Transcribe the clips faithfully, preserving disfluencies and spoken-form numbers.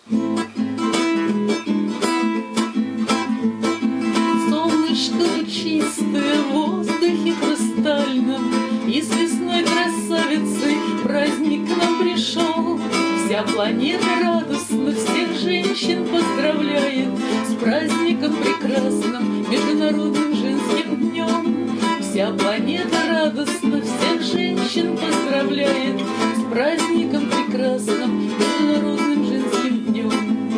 Солнышко лучистое в воздухе хрустальном, и с весной красавицей праздник к нам пришел. Вся планета радостно всех женщин поздравляет с праздником прекрасным, Международным женским днем. Вся планета радостно всех женщин поздравляет с праздником прекрасным, Международным женским днем.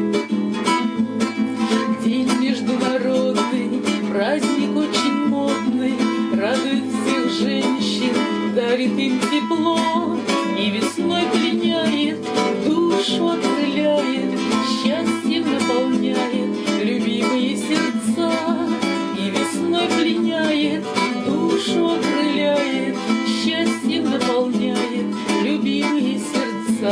День международный, праздник очень модный, радует всех женщин, дарит им тепло, и весной пленяет, душу окрыляет, счастьем наполняет любимые сердца. И весной пленяет, душу окрыляет, счастьем наполняет любимые сердца.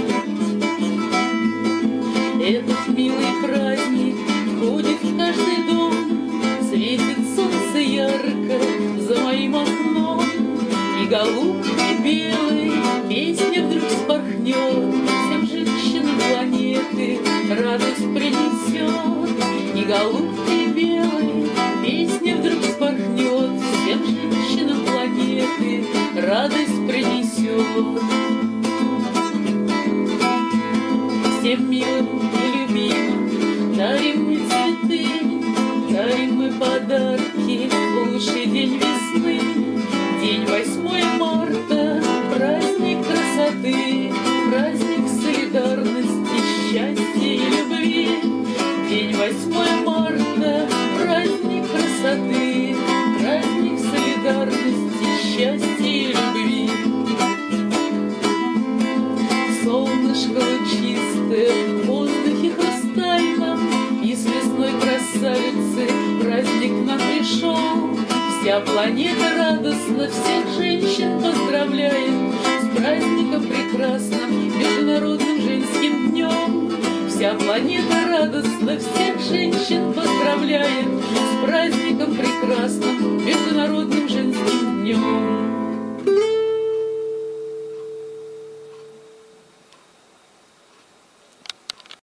Этот милый праздник входит в каждый дом, светит солнце ярко за моим окном, и голубкой белой песня вдруг вспорхнет, всем женщинам планеты радость принесет. И голубкой белой песня вдруг вспорхнет, всем женщинам планеты радость принесет. Всем милым и любимым дарим мы цветы, дарим мы подарки в лучший день весны. День восьмое марта, праздник красоты, праздник солидарности, счастья и любви. День восьмое марта, праздник красоты, праздник солидарности, счастья и любви. Солнышко лучистое в воздухе хрустальном, и с весной красавицы праздник нам пришел. Вся планета радостно всех женщин поздравляет с праздником прекрасным, Международным женским днем. Вся планета радостно всех женщин поздравляет с праздником прекрасным, Международным